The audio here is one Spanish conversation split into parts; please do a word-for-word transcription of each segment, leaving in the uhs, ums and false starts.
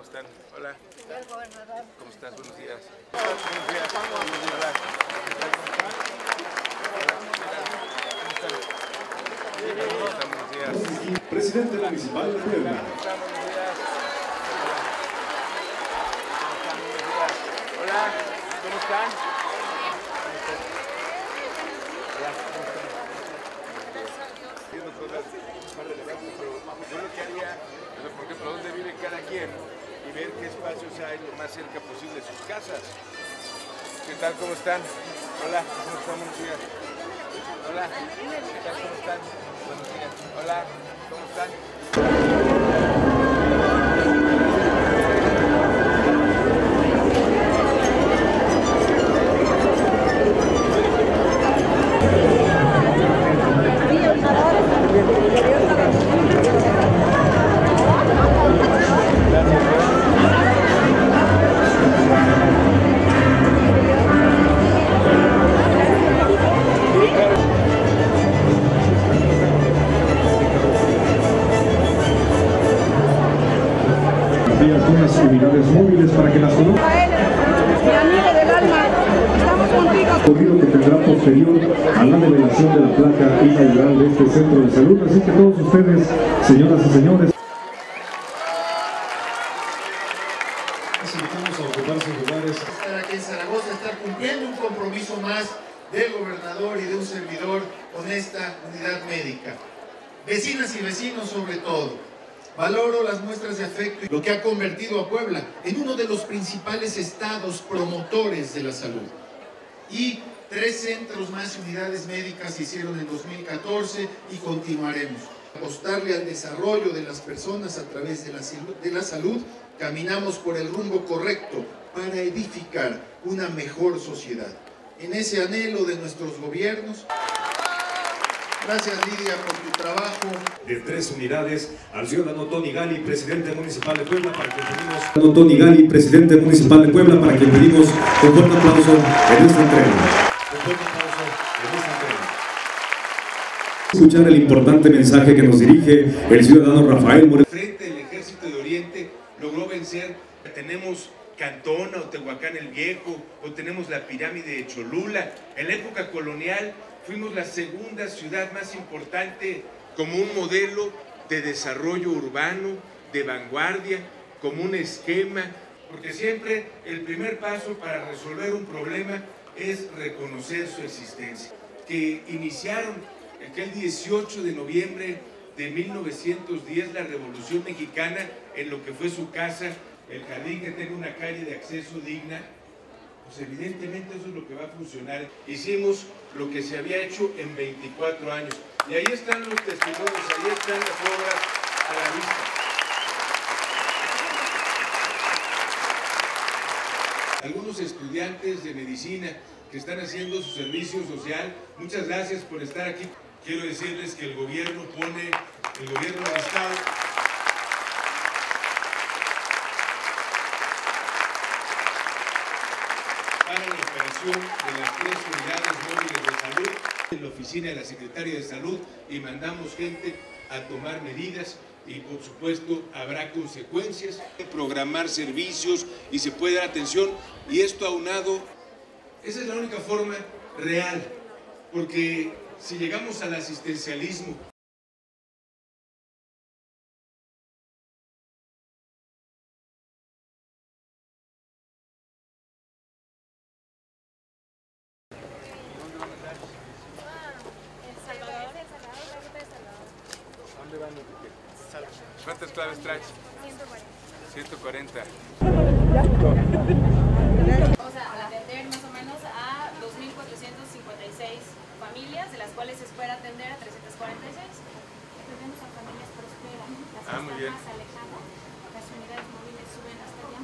están? Hola. El gobernador. ¿Cómo estás? Buenos días. Buenos días. Hola. ¿Cómo están? Buenos días. Presidente municipal de Puebla. Hola, ¿cómo están? Haciendo cosas más relevantes, pero yo lo que haría, por ejemplo, dónde vive cada quien y ver qué espacios hay lo más cerca posible de sus casas. ¿Qué tal? ¿Cómo están? Hola, ¿cómo están? Buenos días. Hola, ¿qué tal? ¿Cómo están? Buenos días. Hola, ¿cómo están? Algunas unidades móviles para que las conozcan. Mi amigo del alma, estamos contigo. Corrido que tendrá posterior a la revelación de la placa inaugural de este centro de salud. Así que todos ustedes, señoras y señores, les invitamos a ocupar sus lugares. Estar aquí en Zaragoza, estar cumpliendo un compromiso más del gobernador y de un servidor con esta unidad médica. Vecinas y vecinos sobre todo. Valoro las muestras de afecto y lo que ha convertido a Puebla en uno de los principales estados promotores de la salud. Y tres centros más y unidades médicas se hicieron en dos mil catorce y continuaremos. Apostarle al desarrollo de las personas a través de la, de la salud, caminamos por el rumbo correcto para edificar una mejor sociedad. En ese anhelo de nuestros gobiernos. Gracias, Lidia, por tu trabajo. De tres unidades al ciudadano Tony Gali, presidente municipal de Puebla, para que pedimos. Tony Gali, presidente municipal de Puebla, para que pedimos un fuerte aplauso en esta entrega. Un fuerte aplauso en esta entrega. Escuchar el importante mensaje que nos dirige el ciudadano Rafael Moreno. Frente del Ejército de Oriente logró vencer. Tenemos Cantona o Tehuacán el Viejo, o tenemos la pirámide de Cholula. En la época colonial fuimos la segunda ciudad más importante como un modelo de desarrollo urbano, de vanguardia, como un esquema, porque siempre el primer paso para resolver un problema es reconocer su existencia. Que iniciaron aquel dieciocho de noviembre de mil novecientos diez la Revolución Mexicana en lo que fue su casa, el jardín, que tenga una calle de acceso digna. Pues evidentemente eso es lo que va a funcionar. Hicimos lo que se había hecho en veinticuatro años. Y ahí están los testimonios, ahí están las obras a la vista. Algunos estudiantes de medicina que están haciendo su servicio social, muchas gracias por estar aquí. Quiero decirles que el gobierno pone, el gobierno del Estado, para la operación de las tres unidades móviles de salud en la oficina de la Secretaria de Salud, y mandamos gente a tomar medidas y por supuesto habrá consecuencias. Programar servicios y se puede dar atención, y esto aunado, esa es la única forma real, porque si llegamos al asistencialismo, ¿cuántas claves traes? ciento cuarenta. Vamos a atender más o menos a dos mil cuatrocientas cincuenta y seis familias, de las cuales se espera atender a trescientas cuarenta y seis. Atendemos a familias prósperas, las que Ah, muy están bien. más alejadas. Las unidades móviles suben hasta allá.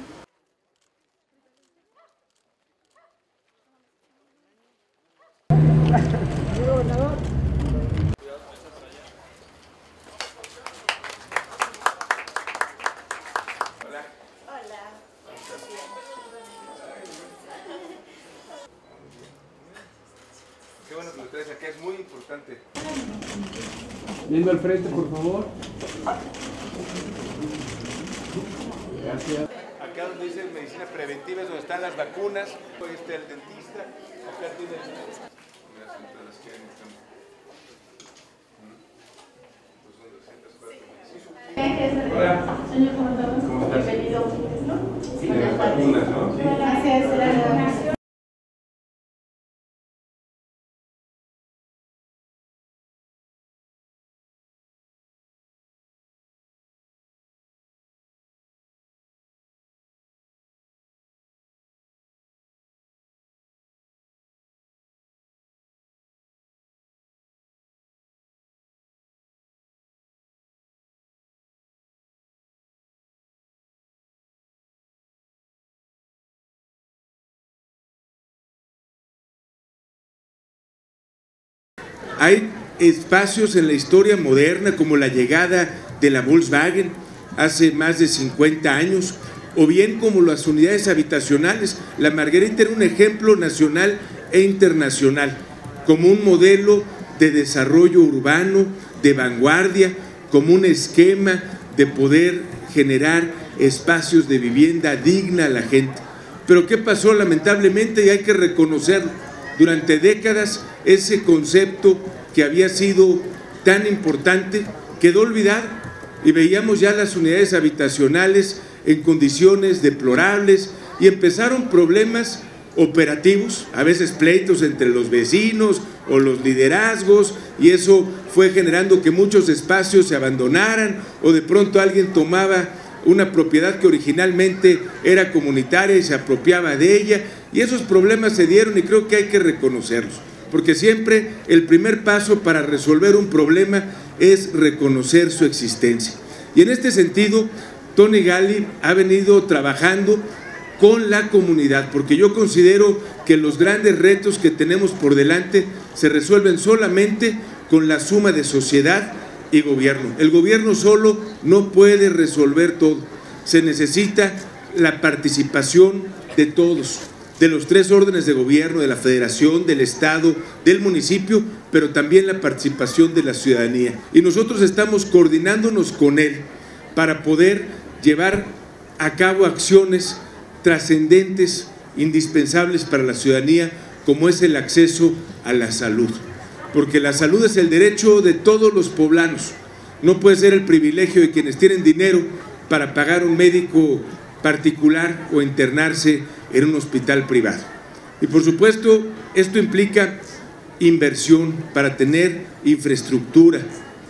Qué bueno que lo traes acá, es muy importante. Viendo al frente, por favor. Gracias. acá donde dice medicina preventiva es donde están las vacunas, este el dentista, acá tiene Hola. Señor Comandante, bienvenido. Sí, las vacunas, ¿no? Sí. Gracias, gracias. Hay espacios en la historia moderna como la llegada de la Volkswagen hace más de cincuenta años, o bien como las unidades habitacionales. La Margarita era un ejemplo nacional e internacional, como un modelo de desarrollo urbano, de vanguardia, como un esquema de poder generar espacios de vivienda digna a la gente. Pero ¿qué pasó? Lamentablemente, y hay que reconocerlo, durante décadas ese concepto que había sido tan importante quedó olvidado y veíamos ya las unidades habitacionales en condiciones deplorables y empezaron problemas operativos, a veces pleitos entre los vecinos o los liderazgos, y eso fue generando que muchos espacios se abandonaran o de pronto alguien tomaba una propiedad que originalmente era comunitaria y se apropiaba de ella, y esos problemas se dieron y creo que hay que reconocerlos, porque siempre el primer paso para resolver un problema es reconocer su existencia. Y en este sentido, Tony Gali ha venido trabajando con la comunidad, porque yo considero que los grandes retos que tenemos por delante se resuelven solamente con la suma de sociedad y gobierno. El gobierno solo no puede resolver todo, se necesita la participación de todos, de los tres órdenes de gobierno, de la federación, del estado, del municipio, pero también la participación de la ciudadanía. Y nosotros estamos coordinándonos con él para poder llevar a cabo acciones trascendentes, indispensables para la ciudadanía, como es el acceso a la salud. Porque la salud es el derecho de todos los poblanos, no puede ser el privilegio de quienes tienen dinero para pagar un médico particular o internarse en un hospital privado. Y por supuesto, esto implica inversión para tener infraestructura,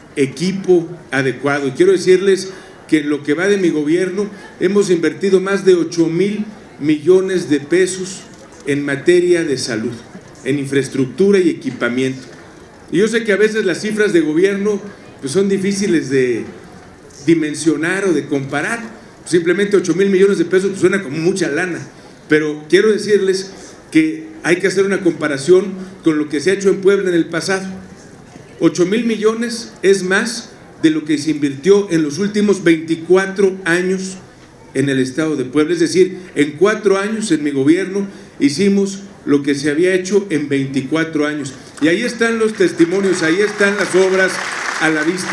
equipo adecuado. Y quiero decirles que en lo que va de mi gobierno hemos invertido más de ocho mil millones de pesos en materia de salud, en infraestructura y equipamiento. Y yo sé que a veces las cifras de gobierno pues son difíciles de dimensionar o de comparar. Simplemente ocho mil millones de pesos pues suena como mucha lana, pero quiero decirles que hay que hacer una comparación con lo que se ha hecho en Puebla en el pasado. ocho mil millones es más de lo que se invirtió en los últimos veinticuatro años en el estado de Puebla. Es decir, en cuatro años en mi gobierno hicimos lo que se había hecho en veinticuatro años. Y ahí están los testimonios, ahí están las obras a la vista.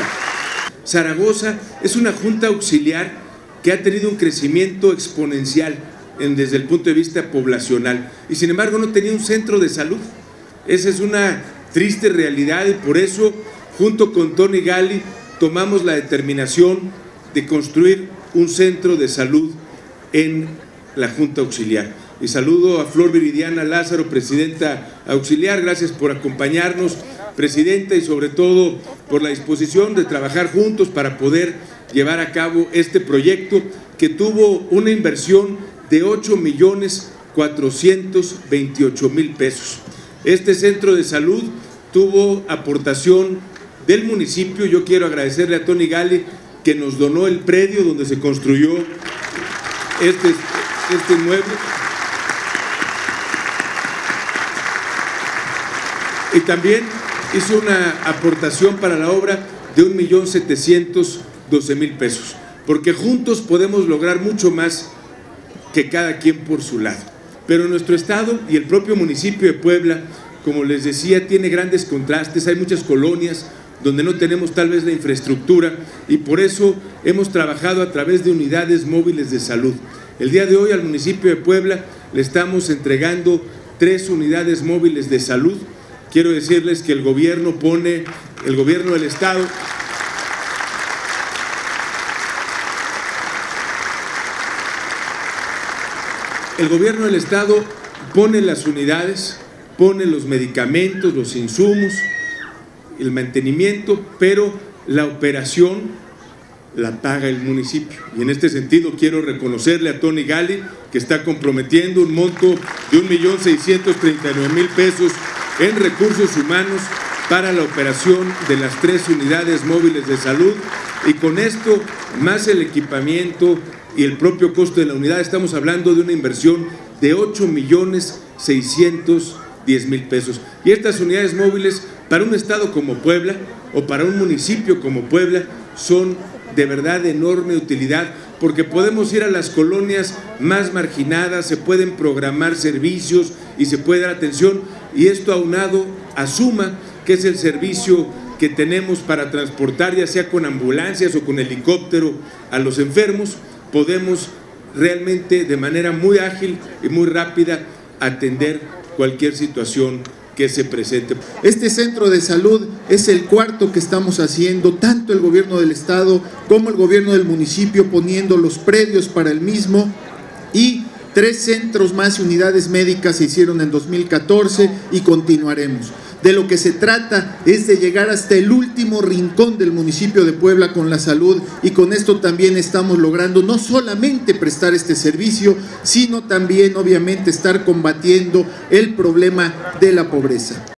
Zaragoza es una junta auxiliar que ha tenido un crecimiento exponencial en, desde el punto de vista poblacional, y sin embargo no tenía un centro de salud. Esa es una triste realidad, y por eso, junto con Tony Gali, tomamos la determinación de construir un centro de salud en la Junta Auxiliar. Y saludo a Flor Viridiana Lázaro, presidenta auxiliar, gracias por acompañarnos, presidenta, y sobre todo por la disposición de trabajar juntos para poder llevar a cabo este proyecto que tuvo una inversión de ocho millones cuatrocientos veintiocho mil pesos. Este centro de salud tuvo aportación del municipio. Yo quiero agradecerle a Tony Gali que nos donó el predio donde se construyó este, este inmueble. Y también hizo una aportación para la obra de un millón setecientos doce mil pesos, porque juntos podemos lograr mucho más que cada quien por su lado. Pero nuestro estado y el propio municipio de Puebla, como les decía, tiene grandes contrastes. Hay muchas colonias donde no tenemos tal vez la infraestructura, y por eso hemos trabajado a través de unidades móviles de salud. El día de hoy al municipio de Puebla le estamos entregando tres unidades móviles de salud. Quiero decirles que el gobierno pone, el gobierno del estado el gobierno del estado pone las unidades, pone los medicamentos, los insumos, el mantenimiento, pero la operación la paga el municipio. Y en este sentido quiero reconocerle a Tony Gali que está comprometiendo un monto de un millón seiscientos treinta y nueve mil pesos en recursos humanos para la operación de las tres unidades móviles de salud, y con esto, más el equipamiento y el propio costo de la unidad, estamos hablando de una inversión de ocho millones seiscientos diez mil pesos. Y estas unidades móviles para un estado como Puebla o para un municipio como Puebla son de verdad de enorme utilidad, porque podemos ir a las colonias más marginadas, se pueden programar servicios y se puede dar atención, y esto aunado a Suma, que es el servicio que tenemos para transportar, ya sea con ambulancias o con helicóptero, a los enfermos, podemos realmente de manera muy ágil y muy rápida atender cualquier situación que se presente. Este centro de salud es el cuarto que estamos haciendo, tanto el gobierno del estado como el gobierno del municipio, poniendo los predios para el mismo, y tres centros más y unidades médicas se hicieron en dos mil catorce y continuaremos. De lo que se trata es de llegar hasta el último rincón del municipio de Puebla con la salud, y con esto también estamos logrando no solamente prestar este servicio, sino también obviamente estar combatiendo el problema de la pobreza.